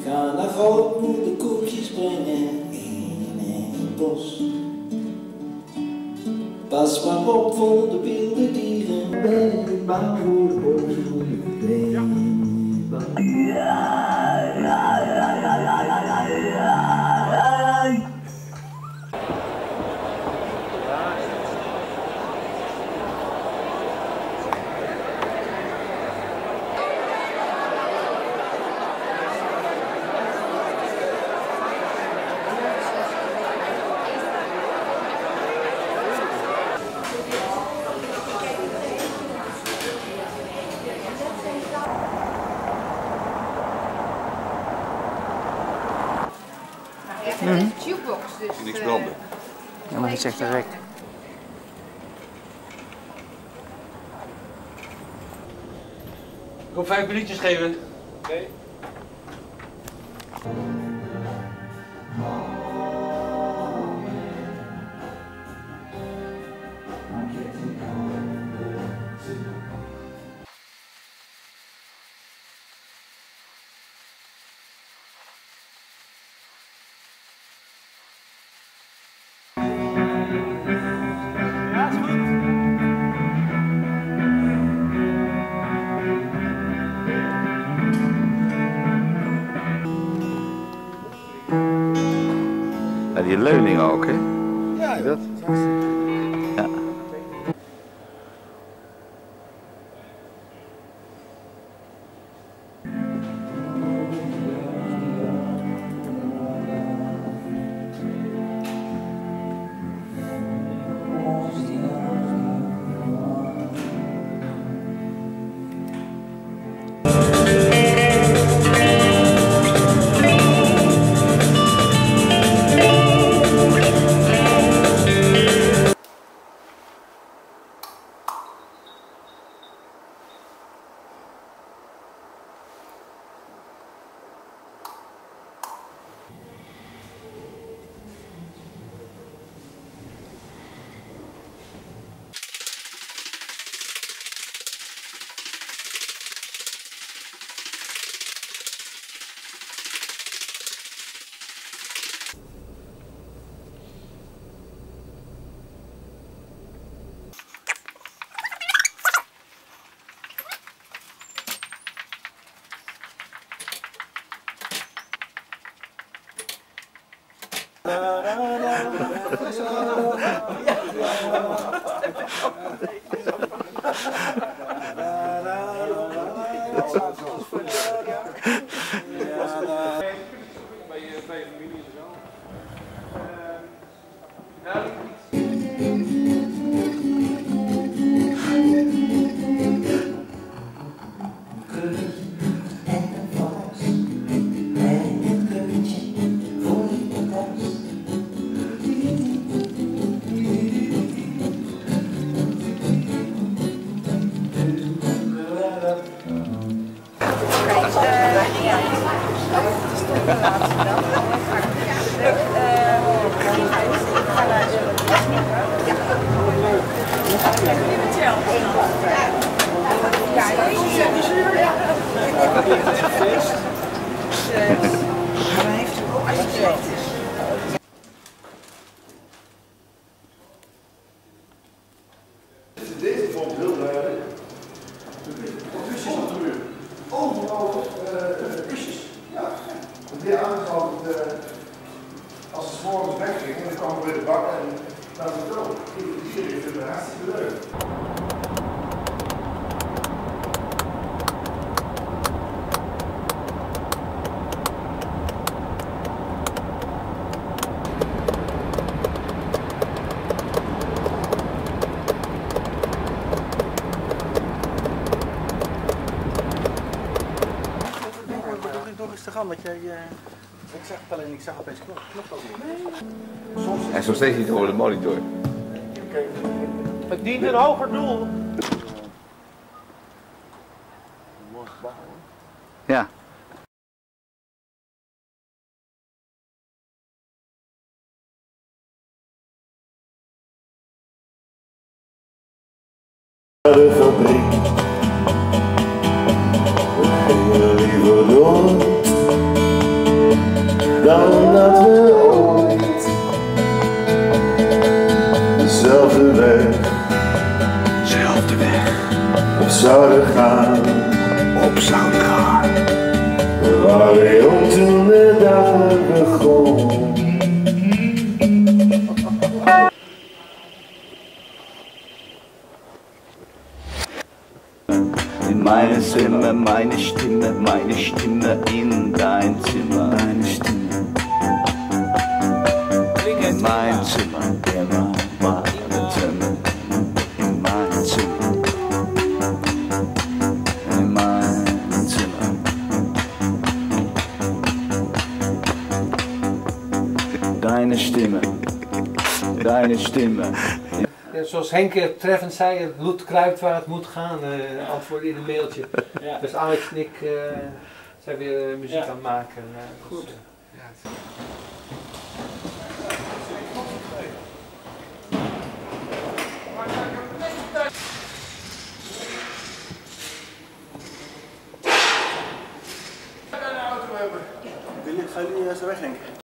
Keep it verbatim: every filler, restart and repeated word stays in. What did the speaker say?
Ga naar grootmoeder koekjes brengen in het bos. Pas maar op voor de wilde dieren. Ben ik bang voor de bos? Ben ik bang? Ja, het is jukebox, dus... Niks branden. Ja, maar het is echt direct. Ik kom vijf minuutjes geven. Nee. En die leuning ook, hè? Ja, dat? Ja. Deze vond heel duidelijk. Kusjes op de muur. Overal uh, kusjes. Ja. Die aangesloten, uh, als ze 's morgens weggingen, dan kwamen we bij de bak en dan was het ook. Hier heeft het hartstikke leuk. Want jij, uh, ik zag het alleen, ik zag opeens knop, knop ook niet. Hij is nog steeds niet over de monitor. Het dient een hoger doel. Ja. De fabriek, we gingen liever door. dan dat we ooit dezelfde weg, Zelfde weg op zouden gaan. op zouden gaan. We waren jong toen de dag begon. In meine Stimme, meine Stimme, meine Stimme in dein Zimmer. Deine Stimme. In mein Zimmer, immer warten. In mein Zimmer. In mein Zimmer. Deine Stimme, deine Stimme. Ja, zoals Henk treffend zei, het bloed kruipt waar het moet gaan, uh, antwoord in een mailtje. Ja. Dus Alex en ik uh, zijn weer uh, muziek ja. aan het maken. Uh, Goed. Dus, uh, ja, het... Ga jullie zo weg, Henk?